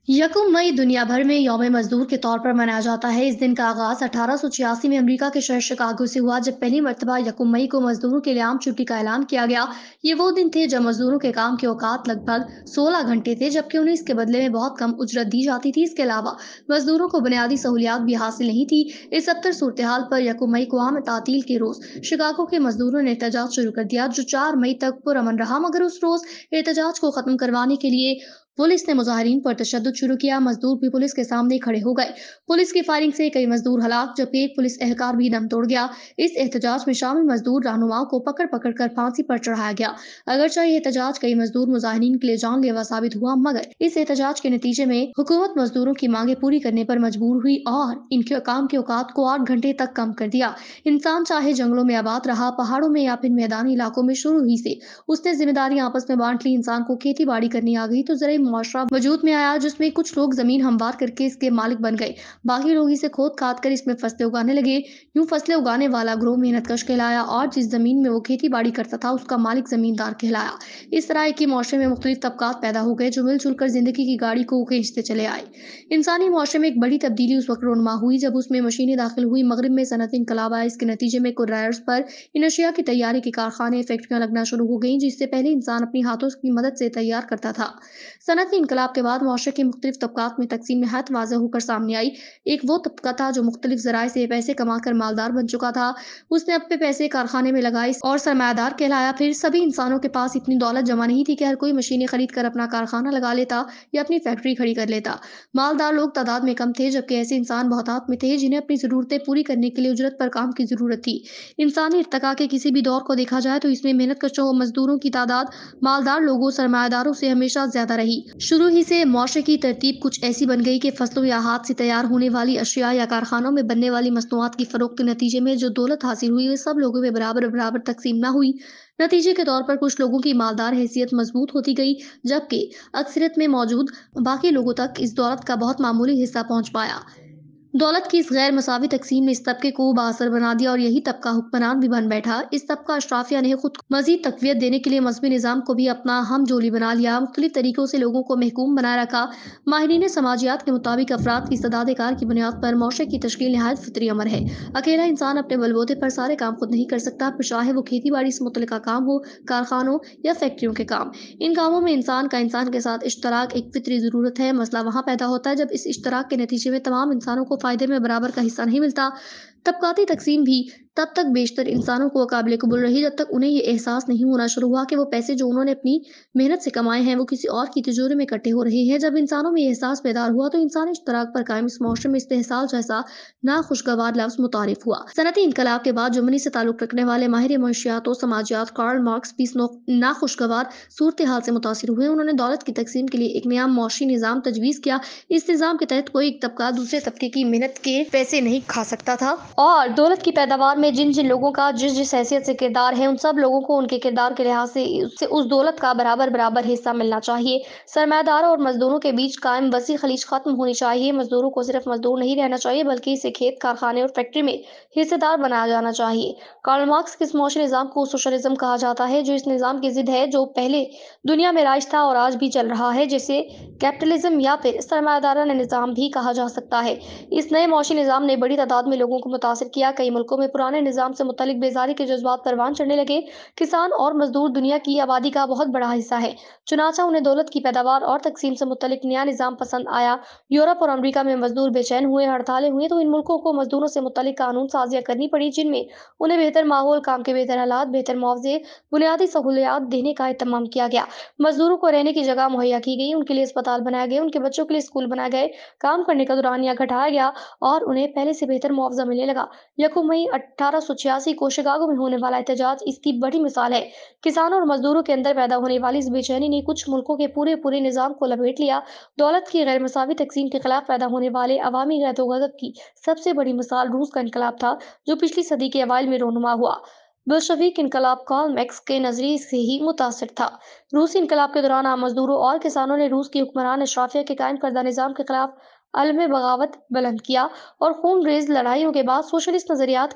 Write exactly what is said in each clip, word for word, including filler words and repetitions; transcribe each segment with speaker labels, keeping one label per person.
Speaker 1: यकम मई दुनिया भर में यौम मजदूर के तौर पर मनाया जाता है। इस दिन का आगाज अठारह सौ छियासी में अमेरिका के शहर शिकागो से हुआ, जब पहली मर्तबा यकम मई को मजदूरों के लिए आम छुट्टी का ऐलान किया गया। ये वो दिन थे जब मजदूरों के काम के औकात लगभग सोलह घंटे थे, जबकि उन्हें इसके बदले में बहुत कम उजरत दी जाती थी। इसके अलावा मजदूरों को बुनियादी सहूलियात भी हासिल नहीं थी। इस अबतर सूरत हाल पर यकम मई को आम तातील के रोज शिकागो के मजदूरों ने एहतजाज शुरू कर दिया, जो चार मई तक पुरअमन रहा। मगर उस रोज एहतजाज को खत्म करवाने के लिए पुलिस ने मुजाहिरीन पर तशद्दुद शुरू किया। मजदूर भी पुलिस के सामने खड़े हो गए। पुलिस की फायरिंग से कई मजदूर हलाक, जबकि एक पुलिस एहलकार भी दम तोड़ गया। इस एहतजाज में शामिल मजदूर रहनुमाओं को पकड़ पकड़ कर फांसी पर चढ़ाया गया। अगरचे ये एहतजाज कई मजदूर मुजाहिरीन के लिए जानलेवा साबित हुआ, मगर इस एहतजाज के नतीजे में हुकूमत मजदूरों की मांगे पूरी करने पर मजबूर हुई और इनके काम के औकात को आठ घंटे तक कम कर दिया। इंसान चाहे जंगलों में आबाद रहा, पहाड़ों में या फिर मैदानी इलाकों में, शुरू ही से उसने जिम्मेदारी आपस में बांट ली। इंसान को खेती बाड़ी करनी आ गई तो जरा मुआशरा वजूद में आया, जिसमें कुछ लोग जमीन हमवार करके इसके मालिक बन गए। बाकी लोग इसे खोद खाद कर इसमें फसलें उगाने लगे। यूं फसलें उगाने वाला ग्रोह मेहनत कश कहलाया और जिस जमीन में वो खेती बाड़ी करता था उसका मालिक जमींदार कहलाया। इस तरह एक ही मुआशरे में मुख्तलिफ तबकात पैदा हो गए, जो मिलजुल कर जिंदगी की गाड़ी को खींचते चले आए। इंसानी मुआशरे में एक बड़ी तब्दीली उस वक्त रोनुमा हुई जब उसमें मशीनें दाखिल हुई। मगरब में सनअती इनकलाब आया। इसके नतीजे में कुर्रायर्स पर इन अशिया की तैयारी के कारखाने, फैक्ट्रियां लगना शुरू हो गईं, जिससे पहले इंसान अपनी हाथों की मदद से तैयार करता था। सनअती इनकलाब के बाद मुआशरे के मुख्तलिफ तबकात में तकसीम नहायत वाज़ेह होकर सामने आई। एक वो तबका था जो मुख्तलिफ ज़राए से पैसे कमाकर मालदार बन चुका था। उसने अपने पैसे कारखाने में लगाए और सरमायादार कहलाया। फिर सभी इंसानों के पास इतनी दौलत जमा नहीं थी कि हर कोई मशीनें खरीद कर अपना कारखाना लगा लेता या अपनी फैक्ट्री खड़ी कर लेता। मालदार लोग तादाद में कम थे, जबकि ऐसे इंसान बहुतात में थे जिन्हें अपनी ज़रूरतें पूरी करने के लिए उजरत पर काम की ज़रूरत थी। इंसानी इर्तिका के किसी भी दौर को देखा जाए तो इसमें मेहनत कशों मजदूरों की तादाद मालदार लोगों सरमायादारों से हमेशा ज्यादा रही। शुरू ही से मुआशरे की तरतीब कुछ ऐसी बन गई कि फसलों या हाथ से तैयार होने वाली अशिया या कारखानों में बनने वाली मसनूआत की फरोख्त के नतीजे में जो दौलत हासिल हुई वे सब लोगों में बराबर बराबर तकसीम न हुई। नतीजे के तौर पर कुछ लोगों की मालदार हैसियत मजबूत होती गई, जबकि अक्सरियत में मौजूद बाकी लोगों तक इस दौलत का बहुत मामूली हिस्सा पहुंच पाया। दौलत की इस गैर मसावी तकसीम ने इस तबके को बाअसर बना दिया और यही तबका हुक्मरान भी बन बैठा। इस तबका अशराफिया ने खुद को मजीद तकवियत देने के लिए मजहबी निज़ाम को भी अपना हम जोली बना लिया। मुख्तलिफ तरीकों से लोगों को महकूम बनाए रखा। माहिरीन समाजियात के मुताबिक अफराद की इस्तेदाद कार की बुनियाद पर मुआशरे की तश्कील नहायत फितरी अमर है। अकेला इंसान अपने बलबूते पर सारे काम खुद नहीं कर सकता, फिर चाहे वो खेती बाड़ी से मुतल्लिका काम हो, कारखानों या फैक्ट्रियों के काम। इन कामों में इंसान का इंसान के साथ इश्तराक एक फितरी जरूरत है। मसला वहाँ पैदा होता है जब इस इश्तराक के नतीजे में तमाम इंसानों को फायदे में बराबर का हिस्सा नहीं मिलता। तबकाती तकसीम भी तब तक बेशतर इंसानों को काबिल कबूल रही जब तक उन्हें ये एहसास नहीं होना शुरू हुआ कि वो पैसे जो उन्होंने अपनी मेहनत से कमाए हैं वो किसी और की तिजोरी में इकट्ठे हो रहे हैं। जब इंसानों में ये एहसास बेदार हुआ तो इंसानी इश्तराक पर कायम इस मुआशरे में इस्तेहसाल जैसा नाखुशगवार लफ्ज मुतारिफ हुआ। सनअती इनकलाब के बाद जर्मनी से ताल्लुक रखने वाले माहिर मुआशियात और समाजियात कार्ल मार्क्स भी इस नो- नाखुशगवार सूरत हाल से मुतासिर हुए। उन्होंने दौलत की तकसीम के लिए एक नया मुआशी निज़ाम तजवीज़ किया। इस निज़ाम के तहत कोई एक तबका दूसरे तबके की मेहनत के पैसे नहीं खा सकता था और दौलत की पैदावार में जिन जिन लोगों का जिस जिस हैसियत से किरदार है उन सब लोगों को उनके किरदार के लिहाज से उससे उस दौलत का बराबर बराबर हिस्सा मिलना चाहिए। सरमायादारों और मजदूरों के बीच कायम वसी खलीज खत्म होनी चाहिए। मजदूरों को सिर्फ मजदूर नहीं रहना चाहिए बल्कि इसे खेत, कारखाने और फैक्ट्री में हिस्सेदार बनाया जाना चाहिए। कार्ल मार्क्स के इस मुआशरी निज़ाम को सोशलिज्म कहा जाता है, जो इस निज़ाम की जिद है जो पहले दुनिया में राज था और आज भी चल रहा है, जिसे कैपिटलिज्म या फिर सरमायादाराना निज़ाम भी कहा जा सकता है। इस नए मौशी निज़ाम ने बड़ी तादाद में लोगों को मुतासिर किया। कई मुल्कों में पुराने निज़ाम से मुतल्लिक बेजारी के जज्बात परवान चढ़ने लगे। किसान और मजदूर दुनिया की आबादी का बहुत बड़ा हिस्सा है, चुनाचा उन्हें दौलत की पैदावार और तकसीम से मुतल्लिक नया निज़ाम पसंद आया। यूरोप और अमरीका में मजदूर बेचैन हुए, हड़तालें हुई तो इन मुल्कों को मजदूरों से मुतल्लिक कानून साजियाँ करनी पड़ी, जिनमें उन्हें बेहतर माहौल, काम के बेहतर हालात, बेहतर मुआवजे, बुनियादी सहूलियात देने का एहतमाम किया गया। मजदूरों को रहने की जगह मुहैया की गई, उनके लिए अस्पताल बनाए गए, उनके बच्चों के लिए स्कूल बनाए गए, काम करने का दौरानिया घटाया गया और उन्हें पहले से बेहतर मुआवजा मिलने लगा। यकम मई अठारह सौ छियासी को शिकागो में होने वाला एहतजाज इसकी बड़ी मिसाल है। किसानों और मजदूरों के अंदर पैदा होने वाली इस बेचैनी ने कुछ मुल्कों के पूरे पूरे निज़ाम को लपेट लिया। दौलत की गैर मसावी तकसीम के खिलाफ पैदा होने वाले अवामी गज़ब की सबसे बड़ी मिसाल रूस का इनकलाब था, जो पिछली सदी के अवाइल में रोनुमा हुआ। बोल्शेविक इनकलाब कार्ल मैक्स के नजरिए से ही मुतासिर था। रूसी इनकलाब के दौरान आम मजदूरों और किसानों ने रूस की हुक्मरान अशराफिया के कायम करदा निज़ाम के खिलाफ अलम बगावत बुलंद किया और खून रेज लड़ाइयों के बाद सोशलिस्ट नजरियात के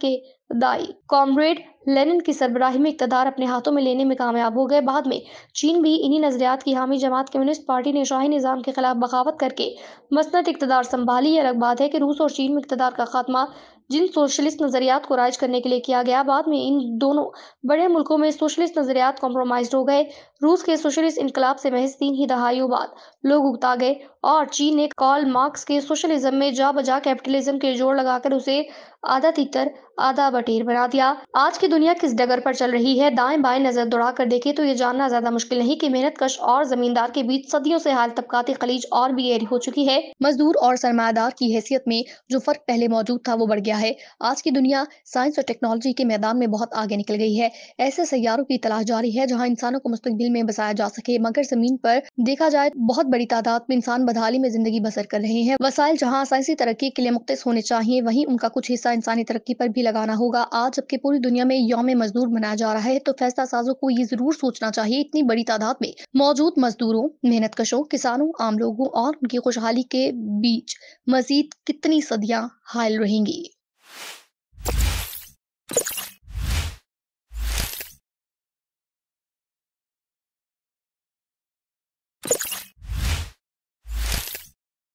Speaker 1: दाई कॉमरेड लेनिन की सरबराही में इक़्तिदार अपने हाथों में लेने में कामयाब हो गए। बाद में चीन भी इन्हीं नजरियात की हामी जमात कम्युनिस्ट पार्टी ने शाही निज़ाम के खिलाफ बगावत करके मसनद इक़्तिदार संभाली। ये अलग बात है कि रूस और चीन में इक़्तिदार का खात्मा जिन सोशलिस्ट नजरियात को राइज करने के लिए किया गया, बाद में इन दोनों बड़े मुल्कों में सोशलिस्ट नजरियात कॉम्प्रोमाइज हो गए। रूस के सोशलिस्ट इनकलाब से महज तीन ही दहाइयों बाद लोग उकता गए और चीन ने कार्ल मार्क्स के सोशलिज्म में जा बजा कैपिटलिज्म के जोड़ लगाकर उसे आधा तितर आधा बटेर बना दिया। आज की दुनिया किस डगर पर चल रही है, दाएं बाएं नजर दौड़ा कर देखें तो ये जानना ज्यादा मुश्किल नहीं कि मेहनत कश और जमींदार के बीच सदियों से हाल तबकाती खलीज और भी गहरी हो चुकी है। मजदूर और सरमायादार की हैसियत में जो फर्क पहले मौजूद था वो बढ़ गया है। आज की दुनिया साइंस और टेक्नोलॉजी के मैदान में बहुत आगे निकल गई है। ऐसे सैयारों की तलाश जारी है जहाँ इंसानों को मुस्तकबिल में बसाया जा सके, मगर जमीन पर देखा जाए बहुत बड़ी तादाद में इंसान बदहाली में जिंदगी बसर कर रहे हैं। वसाइल जहाँ साइंसी तरक्की के लिए मुख्तस होने चाहिए, वहीं उनका कुछ हिस्सा इंसानी तरक्की पर भी लगाना होगा। आज जबकि पूरी दुनिया में यौम मजदूर मनाया जा रहा है, तो फैसला साजों को ये जरूर सोचना चाहिए इतनी बड़ी तादाद में मौजूद मजदूरों, मेहनत कशों, किसानों, आम लोगों और उनकी खुशहाली के बीच मजीद कितनी सदियां हायल रहेंगी।